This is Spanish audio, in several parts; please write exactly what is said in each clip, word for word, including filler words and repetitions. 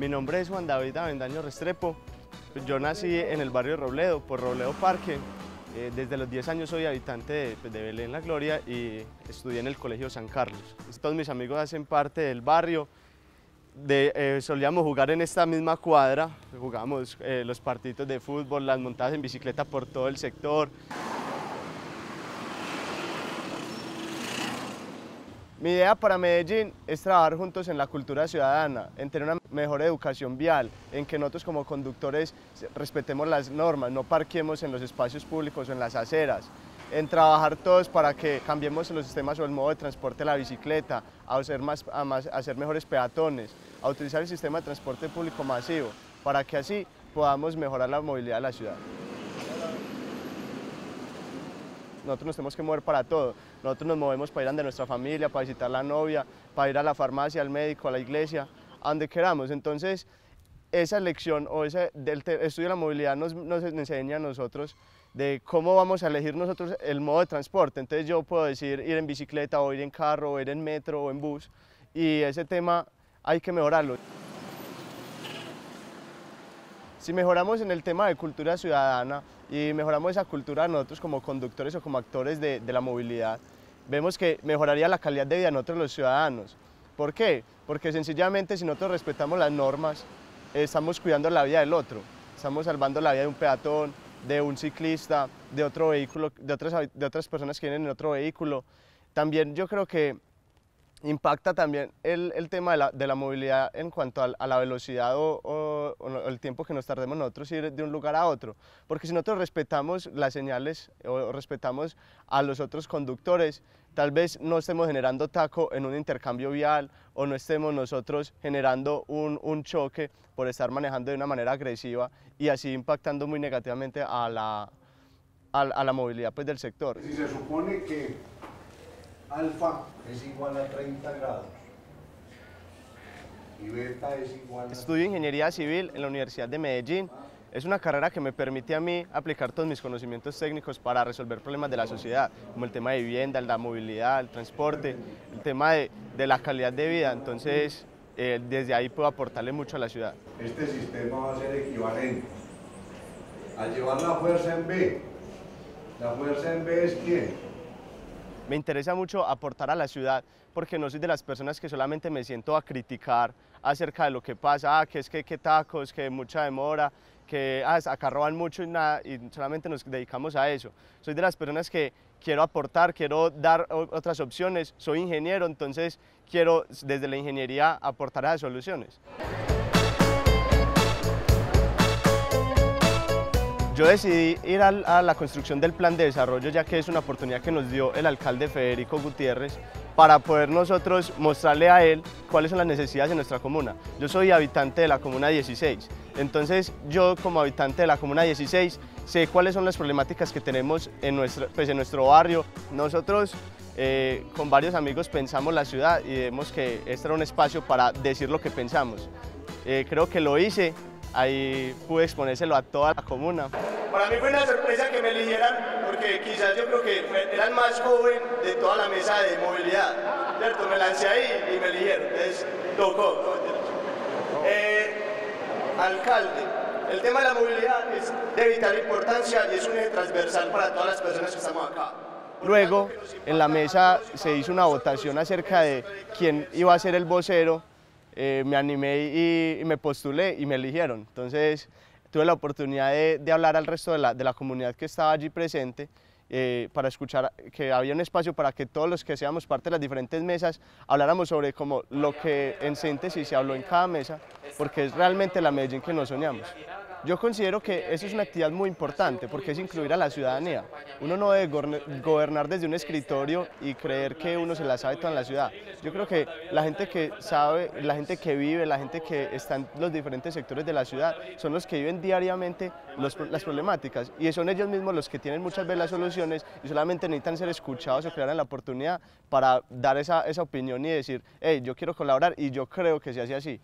Mi nombre es Juan David Avendaño Restrepo. Yo nací en el barrio Robledo, por Robledo Parque. Eh, desde los diez años soy habitante de, pues, de Belén La Gloria y estudié en el Colegio San Carlos. Todos mis amigos hacen parte del barrio. De, eh, solíamos jugar en esta misma cuadra, jugábamos eh, los partidos de fútbol, las montadas en bicicleta por todo el sector. Mi idea para Medellín es trabajar juntos en la cultura ciudadana, en tener una mejor educación vial, en que nosotros como conductores respetemos las normas, no parquemos en los espacios públicos o en las aceras, en trabajar todos para que cambiemos los sistemas o el modo de transporte de la bicicleta, a hacer, más, a, más, a hacer mejores peatones, a utilizar el sistema de transporte público masivo, para que así podamos mejorar la movilidad de la ciudad. Nosotros nos tenemos que mover para todo. Nosotros nos movemos para ir a donde nuestra familia, para visitar a la novia, para ir a la farmacia, al médico, a la iglesia, a donde queramos. Entonces, esa lección o ese del estudio de la movilidad nos, nos enseña a nosotros de cómo vamos a elegir nosotros el modo de transporte. Entonces yo puedo decir ir en bicicleta o ir en carro o ir en metro o en bus, y ese tema hay que mejorarlo. Si mejoramos en el tema de cultura ciudadana y mejoramos esa cultura nosotros como conductores o como actores de, de la movilidad, vemos que mejoraría la calidad de vida de nosotros los ciudadanos. ¿Por qué? Porque sencillamente si nosotros respetamos las normas, estamos cuidando la vida del otro, estamos salvando la vida de un peatón, de un ciclista, de otro vehículo, de otras, de otras personas que vienen en otro vehículo. También yo creo que impacta también el, el tema de la, de la movilidad en cuanto a, a la velocidad o, o, o el tiempo que nos tardemos nosotros ir de un lugar a otro. Porque si nosotros respetamos las señales o respetamos a los otros conductores, tal vez no estemos generando taco en un intercambio vial o no estemos nosotros generando un, un choque por estar manejando de una manera agresiva y así impactando muy negativamente a la, a, a la movilidad pues, del sector. Si se supone que alfa es igual a treinta grados y beta es igual a... Estudio Ingeniería Civil en la Universidad de Medellín. Es una carrera que me permite a mí aplicar todos mis conocimientos técnicos para resolver problemas de la sociedad, como el tema de vivienda, la movilidad, el transporte, el tema de, de la calidad de vida. Entonces, eh, desde ahí puedo aportarle mucho a la ciudad. Este sistema va a ser equivalente a llevar la fuerza en B. ¿La fuerza en B es quién? Me interesa mucho aportar a la ciudad porque no soy de las personas que solamente me siento a criticar acerca de lo que pasa, ah, que es que, que tacos, que mucha demora, que ah, acá roban mucho y, nada, y solamente nos dedicamos a eso. Soy de las personas que quiero aportar, quiero dar otras opciones, soy ingeniero, entonces quiero desde la ingeniería aportar a las soluciones. Yo decidí ir a la construcción del plan de desarrollo, ya que es una oportunidad que nos dio el alcalde Federico Gutiérrez para poder nosotros mostrarle a él cuáles son las necesidades de nuestra comuna. Yo soy habitante de la comuna dieciséis, entonces yo como habitante de la comuna dieciséis sé cuáles son las problemáticas que tenemos en nuestro, pues en nuestro barrio. Nosotros eh, con varios amigos pensamos la ciudad y vemos que este era un espacio para decir lo que pensamos. Eh, creo que lo hice. Ahí pude exponérselo a toda la comuna. Para mí fue una sorpresa que me eligieran, porque quizás yo creo que era el más joven de toda la mesa de movilidad, ¿cierto? Me lancé ahí y me eligieron, entonces tocó. Eh, alcalde, el tema de la movilidad es de vital importancia y es un eje transversal para todas las personas que estamos acá. Luego, en la mesa se hizo una votación acerca de quién iba a ser el vocero. Eh, me animé y, y me postulé y me eligieron. Entonces tuve la oportunidad de, de hablar al resto de la, de la comunidad que estaba allí presente eh, para escuchar que había un espacio para que todos los que seamos parte de las diferentes mesas habláramos sobre como lo que en síntesis se habló en cada mesa, porque es realmente la Medellín que nos soñamos. Yo considero que eso es una actividad muy importante porque es incluir a la ciudadanía. Uno no debe gobernar desde un escritorio y creer que uno se la sabe toda en la ciudad. Yo creo que la gente que sabe, la gente que vive, la gente que está en los diferentes sectores de la ciudad son los que viven diariamente los, las problemáticas y son ellos mismos los que tienen muchas veces las soluciones y solamente necesitan ser escuchados o crear la oportunidad para dar esa, esa opinión y decir, hey, yo quiero colaborar y yo creo que se hace así.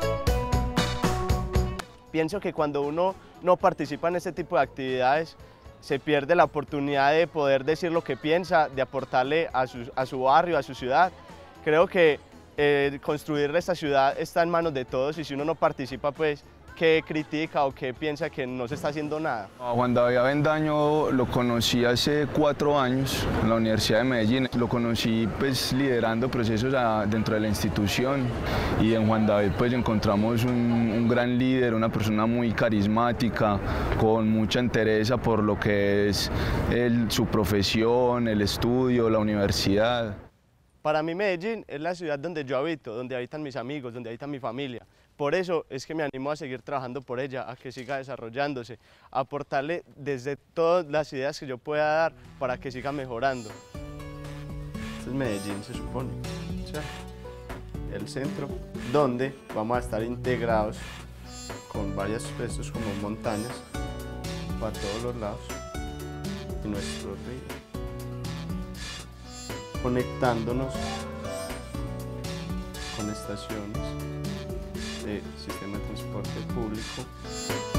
Pienso que cuando uno no participa en este tipo de actividades, se pierde la oportunidad de poder decir lo que piensa, de aportarle a su, a su barrio, a su ciudad. Creo que eh, construir esta ciudad está en manos de todos y si uno no participa, pues, ¿qué critica o qué piensa que no se está haciendo nada? A Juan David Avendaño lo conocí hace cuatro años en la Universidad de Medellín. Lo conocí pues liderando procesos a, dentro de la institución y en Juan David pues encontramos un, un gran líder, una persona muy carismática, con mucha entereza por lo que es el, su profesión, el estudio, la universidad. Para mí Medellín es la ciudad donde yo habito, donde habitan mis amigos, donde habita mi familia. Por eso es que me animo a seguir trabajando por ella, a que siga desarrollándose, a aportarle desde todas las ideas que yo pueda dar para que siga mejorando. Este es Medellín, se supone, ¿sí? El centro, donde vamos a estar integrados con varias estos como montañas para todos los lados y nuestro río, conectándonos con estaciones de sistema de transporte público.